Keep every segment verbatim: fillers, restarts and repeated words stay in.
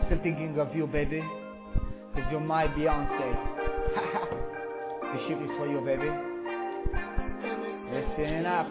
still thinking of you, baby, cause you're my Beyonce. This shit is for you, baby. Listen up.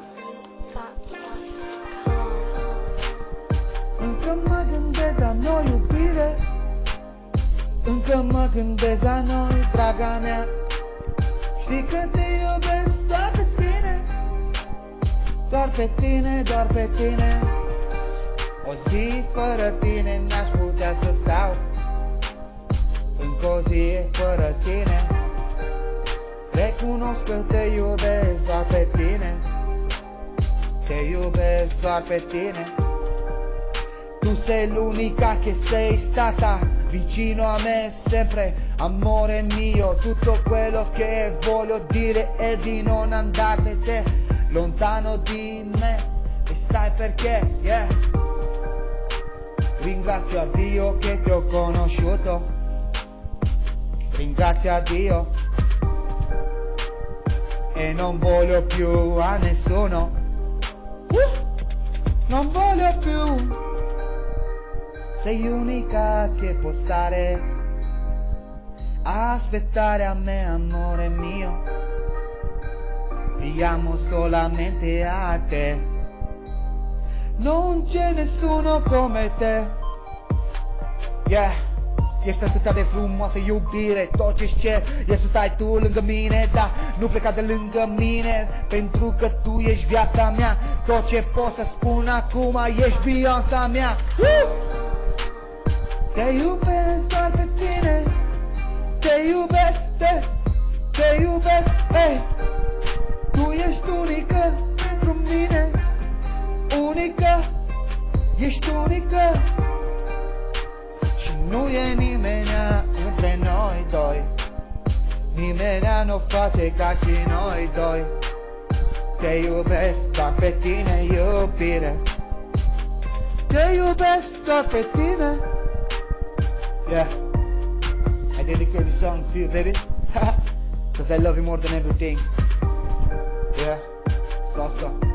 Încă mă gândesc la noi, iubire. Încă mă gândesc la noi, draga mea. Știi că te iubesc doar pe tine. Doar pe tine, doar pe tine. O zi fără tine n-aș putea să stau. Încă o zi fără tine. Recunosc că te iubesc doar pe tine. Te iubesc doar pe tine. Tu sei l'unica che sei stata vicino a me sempre, amore mio. Tutto quello che voglio dire è di non andartene lontano di me. E sai perché? Yeah. Ringrazio a Dio che ti ho conosciuto. Ringrazio a Dio. E non voglio più a nessuno. uh, Non voglio più. Sei unica che può stare a aspettare a me, amore mio. Ti amo solamente a te. Non c'è nessuno come te. Yeah. Ești atâta de frumoasă, iubire, tot ce-ți cer e să stai tu lângă mine. Da, nu pleca de lângă mine, pentru că tu ești viața mea. Tot ce pot să spun acum, ești Beyoncé mea. uh! Te iubesc doar pe tine. Te iubesc, te, te iubesc, ei. Tu ești unică pentru mine. Unică, ești unică. Și nu e nimenea între noi doi. Nimenea nu face ca și noi doi. Te iubesc doar pe tine, iubire. Te iubesc doar pe tine. Yeah, I dedicate this song to you, baby. Cause I love you more than everything. Yeah, so so.